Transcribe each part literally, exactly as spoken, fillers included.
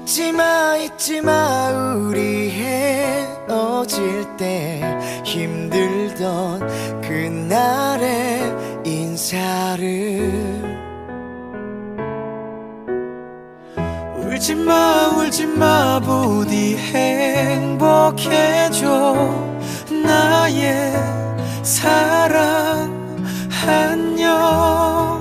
잊지마 잊지마 우리 헤어질 때 힘들던 그날의 인사를. 울지마 울지마 부디 행복해져 나의 사랑 안녕.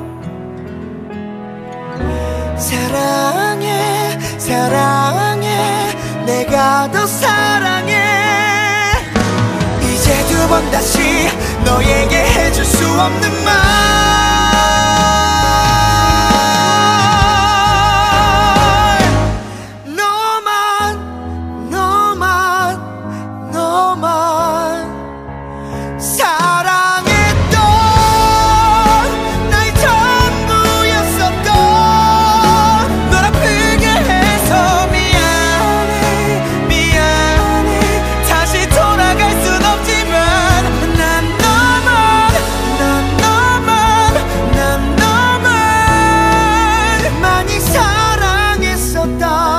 사랑해 사랑해 내가 더 사랑해. 이제 두 번 다시 너에게 해줄 수 없는 말. 너만 너만 너만 사랑했던 나의 전부였었던. 널 아프게 해서 미안해 미안해. 다시 돌아갈 순 없지만 난 너만 난 너만 난 너만 많이 사랑했었다.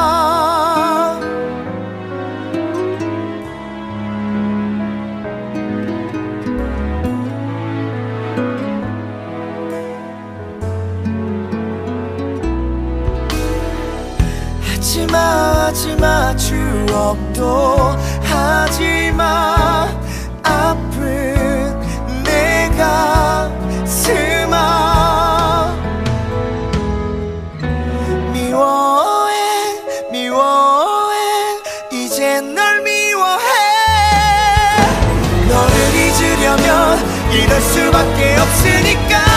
하지마 하지마 추억도 하지마 아픈 내 가슴아. 미워해 미워해 이젠 널 미워해. 너를 잊으려면 이럴 수밖에 없으니까.